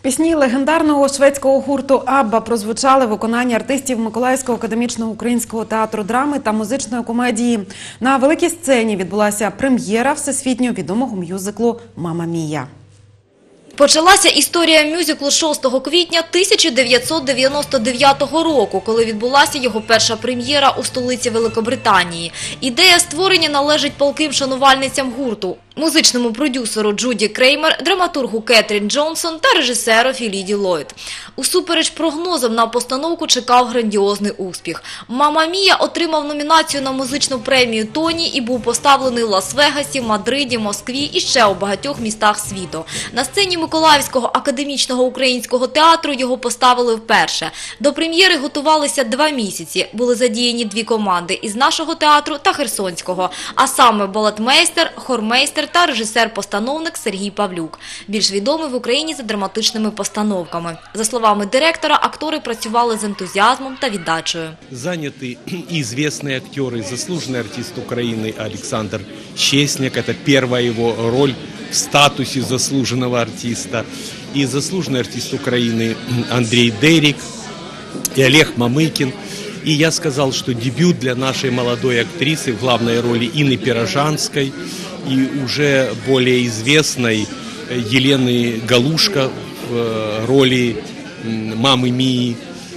Пісні легендарного шведського гурту «Абба» прозвучали в виконанні артистів Миколаївського академічного українського театру драми та музичної комедії. На великій сцені відбулася прем'єра всесвітньо відомого мюзиклу «Мамма Мія». Почалася історія мюзиклу 6 квітня 1999 року, коли відбулася його перша прем'єра у столиці Великобританії. Ідея створення належить палким шанувальницям гурту, музичному продюсеру Джуді Креймер, драматургу Кетрін Джонсон та режисерові Ліді Ллойд. Усупереч прогнозам на постановку чекав грандіозний успіх. «Мамма Мія» отримав номінацію на музичну премію «Тоні» і був поставлений в Лас-Вегасі, Мадриді, Москві і ще у багатьох містах світу. На сцені Миколаївського академічного українського театру його поставили вперше. До прем'єри готувалися 2 місяці. Були задіяні 2 команди із нашого театру та Херсонського, а саме балетмейстер, хормейстер та режисер-постановник Сергій Павлюк, більш відомий в Україні за драматичними постановками. За словами директора, актори працювали з ентузіазмом та віддачею. Заняты и известные актеры, заслуженный артист Украины Александр Щесняк, это первая его роль в статусе заслуженного артиста, и заслуженный артист Украины Андрей Дерик, и Олег Мамыкин. И я сказал, что дебют для нашей молодой актрисы в главной роли Инны Пирожанской и уже более известной Елены Галушко в роли мамы Мии.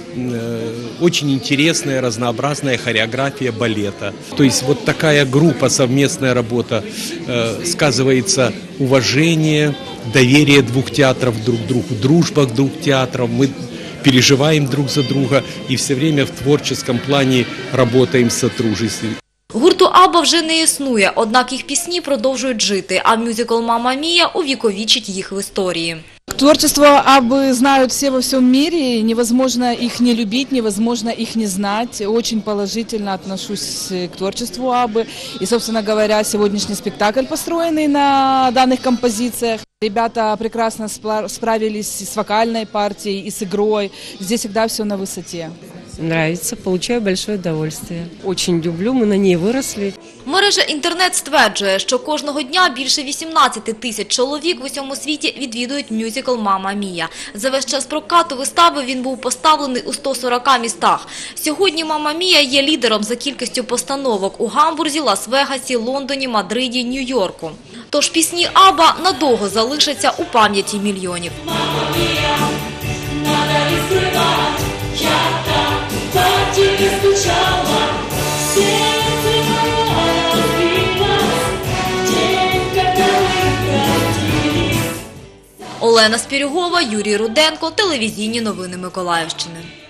Очень интересная, разнообразная хореография балета. То есть вот такая группа, совместная работа, сказывается уважение, доверие 2 театров друг к другу, дружба 2 театров. Мы переживаем друг за друга и все время в творческом плане работаем в сотрудничестве. Гурту «Абба» вже не існує, однак їх пісні продовжують жити, а мюзикл «Мамма Мія» увіковічить їх в історії. Творчество Аббы знают все во всем мире, невозможно их не любить, невозможно их не знать. Очень положительно отношусь к творчеству Аббы. И, собственно говоря, сегодняшний спектакль, построенный на данных композициях. Ребята прекрасно справились с вокальной партией и с игрой. Здесь всегда все на высоте. Нравится, получаю большое удовольствие. Очень люблю, мы на ней выросли. Мережа інтернет стверджує, що кожного дня більше 18 тисяч чоловік в усьому світі відвідують мюзикл «Мамма Мія». За весь час прокату вистави він був поставлений у 140 містах. Сьогодні «Мамма Мія» є лідером за кількістю постановок у Гамбурзі, Лас-Вегасі, Лондоні, Мадриді, Нью-Йорку. Тож пісні «Абба» надовго залишаться у пам'яті мільйонів. Олена Спірюгова, Юрій Руденко, телевізійні новини Миколаївщини.